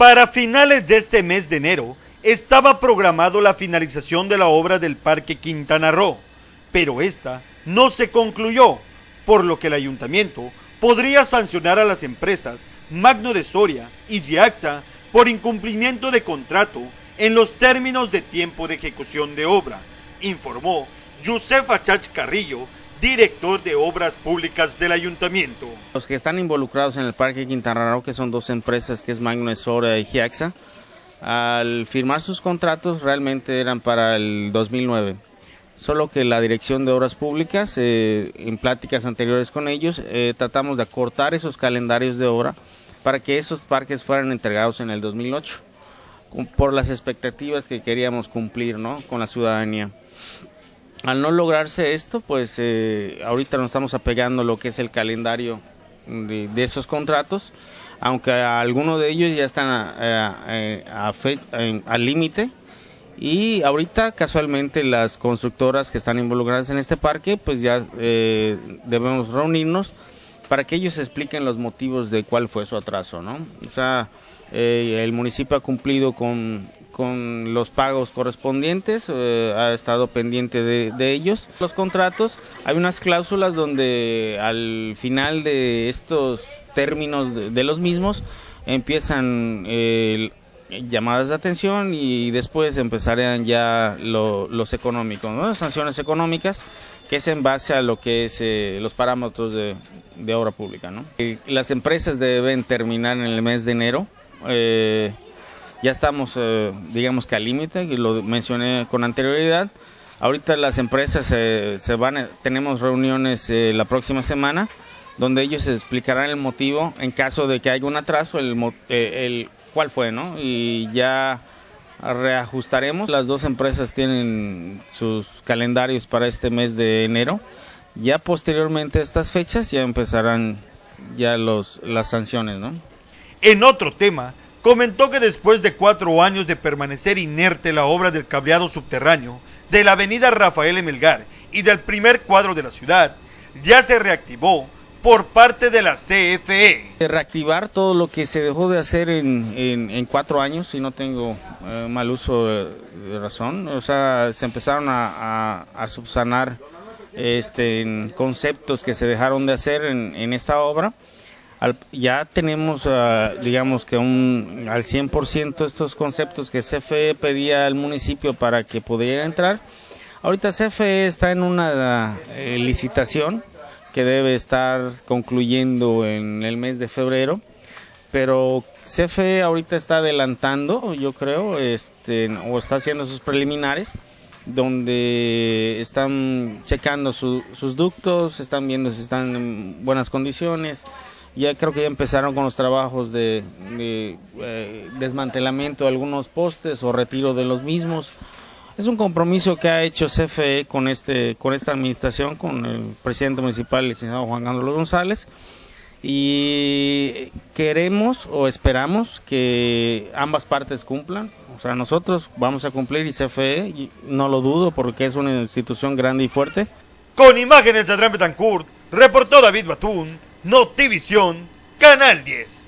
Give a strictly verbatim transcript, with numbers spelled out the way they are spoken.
Para finales de este mes de enero, estaba programado la finalización de la obra del Parque Quintana Roo, pero esta no se concluyó, por lo que el ayuntamiento podría sancionar a las empresas Magno de Soria y Giaxa por incumplimiento de contrato en los términos de tiempo de ejecución de obra, informó Josefa Chach Carrillo, director de Obras Públicas del Ayuntamiento. Los que están involucrados en el Parque Quintana Roo, que son dos empresas, que es Magno de Soria y Giaxa, al firmar sus contratos realmente eran para el dos mil nueve. Solo que la Dirección de Obras Públicas, eh, en pláticas anteriores con ellos, eh, tratamos de acortar esos calendarios de obra para que esos parques fueran entregados en el dos mil ocho, por las expectativas que queríamos cumplir, ¿no?, con la ciudadanía. Al no lograrse esto, pues eh, ahorita nos estamos apegando a lo que es el calendario de, de esos contratos, aunque algunos de ellos ya están al límite. Y ahorita casualmente las constructoras que están involucradas en este parque, pues ya eh, debemos reunirnos para que ellos expliquen los motivos de cuál fue su atraso, ¿no? O sea, eh, el municipio ha cumplido con, con los pagos correspondientes, eh, ha estado pendiente de, de ellos. Los contratos, hay unas cláusulas donde al final de estos términos de, de los mismos empiezan eh, llamadas de atención y después empezarían ya lo, los económicos, ¿no?, las sanciones económicas, que es en base a lo que es eh, los parámetros de, de obra pública, ¿no? Y las empresas deben terminar en el mes de enero. Eh, ya estamos, eh, digamos que al límite, y lo mencioné con anterioridad. Ahorita las empresas eh, se van, tenemos reuniones eh, la próxima semana, donde ellos explicarán el motivo en caso de que haya un atraso, el, eh, el cuál fue, ¿no? Y ya reajustaremos. Las dos empresas tienen sus calendarios para este mes de enero. Ya posteriormente a estas fechas ya empezarán ya los, las sanciones, ¿no? En otro tema, comentó que después de cuatro años de permanecer inerte la obra del cableado subterráneo de la avenida Rafael M. Melgar y del primer cuadro de la ciudad, ya se reactivó por parte de la C F E. Reactivar todo lo que se dejó de hacer en, en, en cuatro años, si no tengo eh, mal uso de, de razón. O sea, se empezaron a, a, a subsanar este, en conceptos que se dejaron de hacer en, en esta obra. Al, ya tenemos, uh, digamos que un, al cien por ciento estos conceptos que C F E pedía al municipio para que pudiera entrar. Ahorita C F E está en una uh, licitación que debe estar concluyendo en el mes de febrero, pero C F E ahorita está adelantando, yo creo, este, o está haciendo sus preliminares, donde están checando su, sus ductos, están viendo si están en buenas condiciones. Ya creo que ya empezaron con los trabajos de, de eh, desmantelamiento de algunos postes o retiro de los mismos. Es un compromiso que ha hecho C F E con, este, con esta administración, con el presidente municipal, el licenciado Juan Carlos González, y queremos o esperamos que ambas partes cumplan. O sea, nosotros vamos a cumplir y C F E, no lo dudo, porque es una institución grande y fuerte. Con imágenes de Adrián Betancourt, reportó David Batún, Notivisión, Canal diez.